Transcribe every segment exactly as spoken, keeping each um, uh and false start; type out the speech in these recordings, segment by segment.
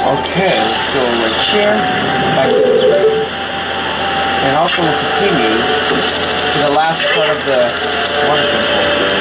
Okay, let's go right here, back to this room, and also we'll continue to the last part of the water temple.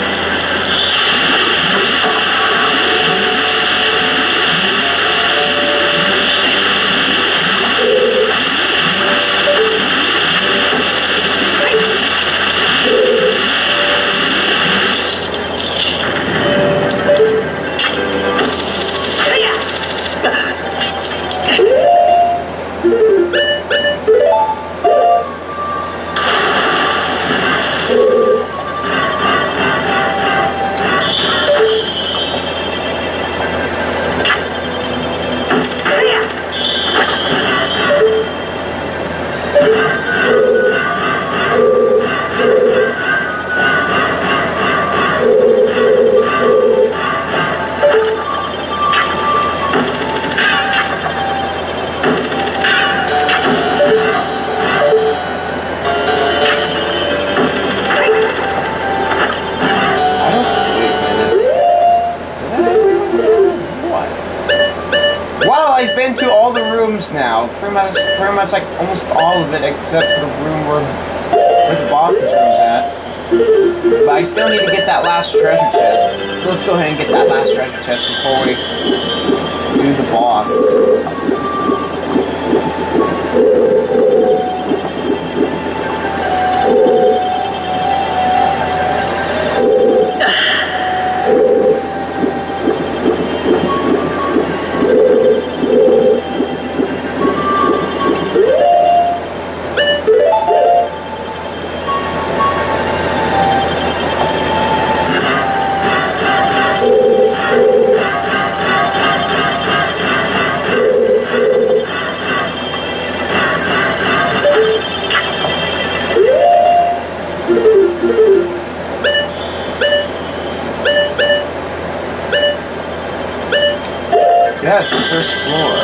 Now, pretty much, pretty much like almost all of it except for the room where, where the boss's room's at. But I still need to get that last treasure chest. Let's go ahead and get that last treasure chest before we do the boss. Yes, the first floor.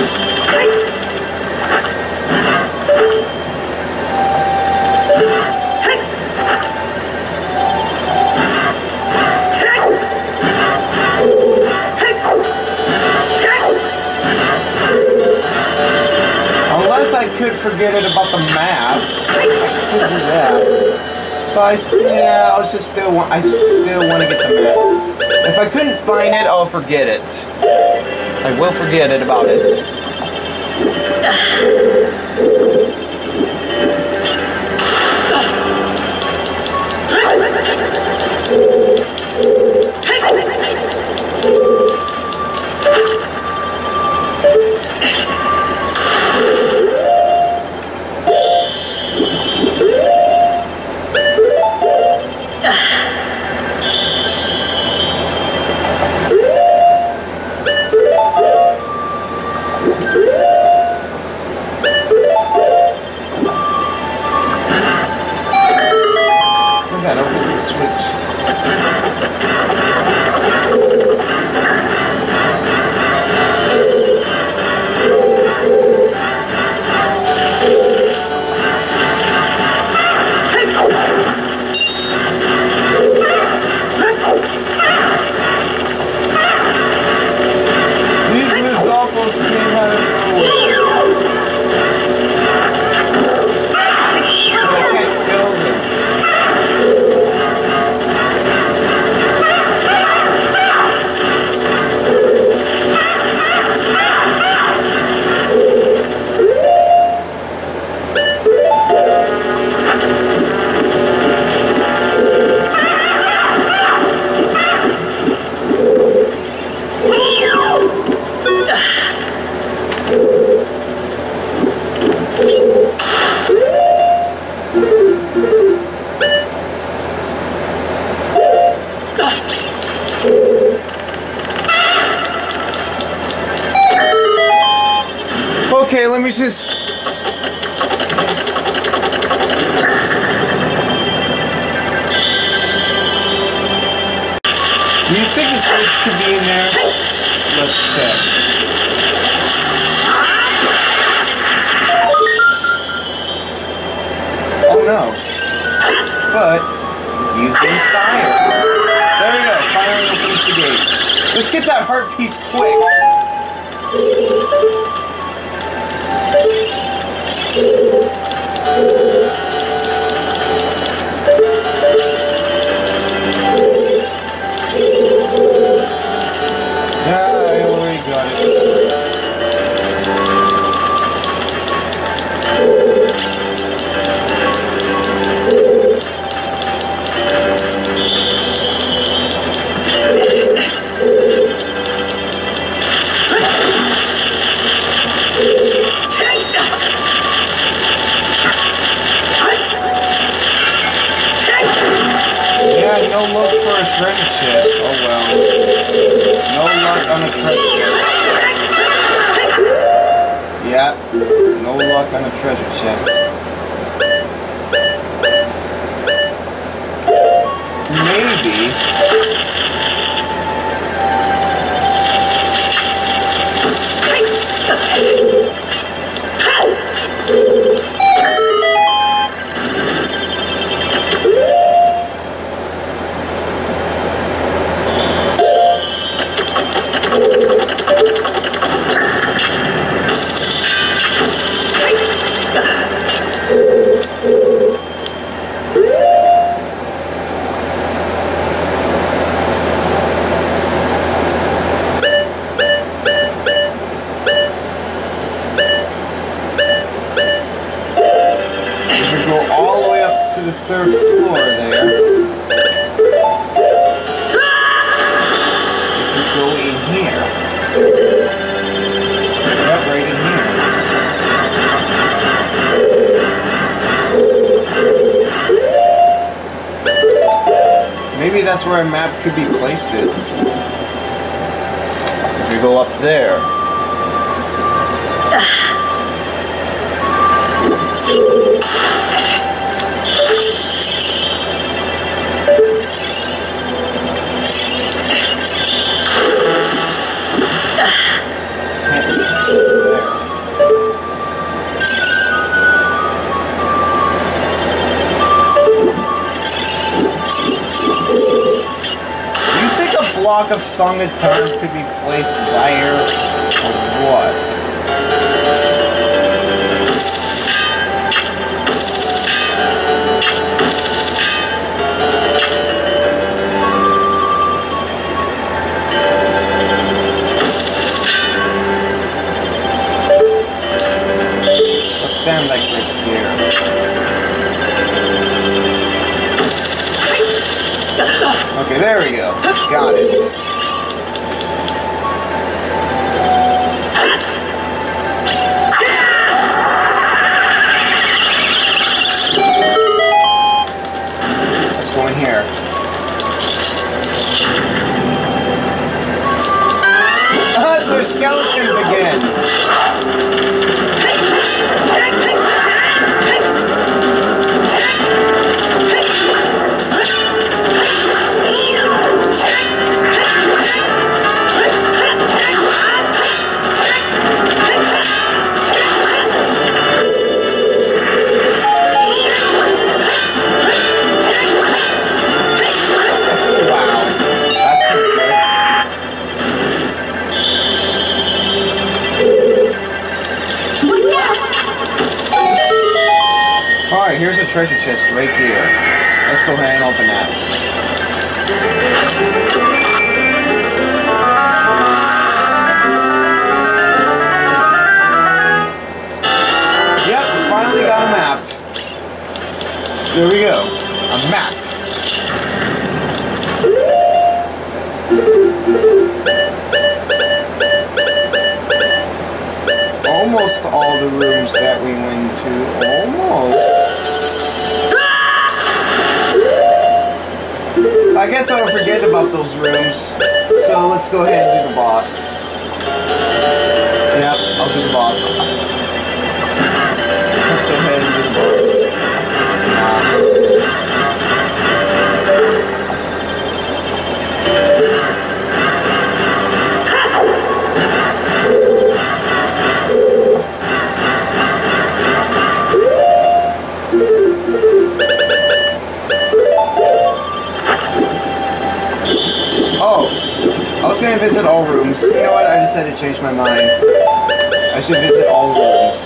Unless I could forget it about the map, I could do that. But I, yeah, I was just still want. I still want to get the map. If I couldn't find it, I'll forget it. I will forget it about it. That opens the switch. These Mizophos came out of nowhere. But I can't kill them. Okay, let me just... Do you think the switch could be in there? Let's check. Oh no. But, use these fire. There we go, finally opens the gate. Let's get that heart piece quick. That's where a map could be placed in. If you go up there. Block of Song of Time could be placed there, or what? Let's stand like this here. Okay, there we go. Got it. Let's go in here. Ah, there's skeletons again. Here's a treasure chest right here. Let's go ahead and open that. Yep, finally got a map. There we go. A map. Almost all the rooms that we went to. Almost. I guess I'll forget about those rooms, so let's go ahead and do the boss. Yep, I'll do the boss. Let's go ahead and do the boss. Oh, I was going to visit all rooms. said it changed my mind. I should visit all the rooms.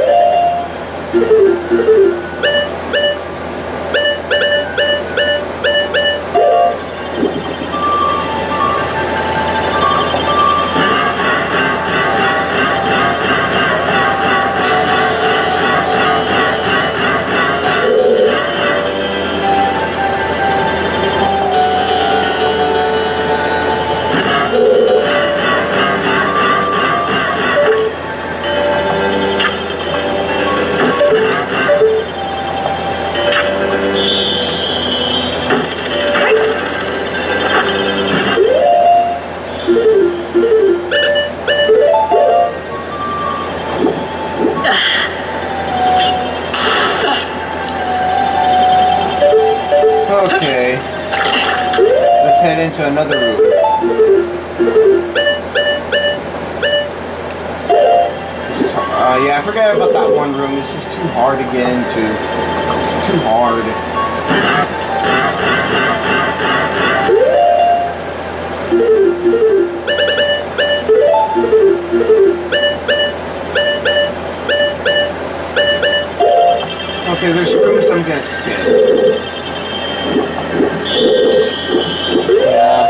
Okay, let's head into another room. It's just, uh, yeah, I forgot about that one room. It's just too hard to get into. It's too hard. Okay, there's rooms I'm gonna skip. Yeah.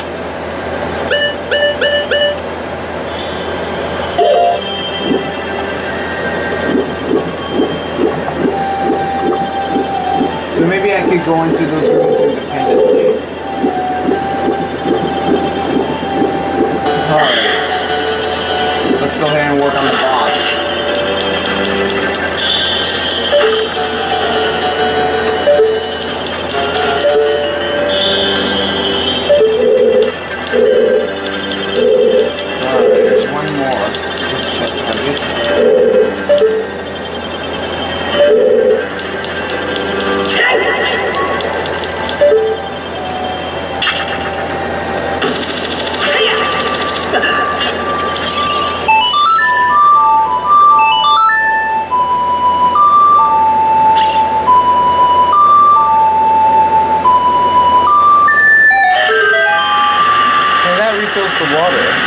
So maybe I could go into those rooms independently. Alright. Let's go ahead and work on the boss. Refills the water.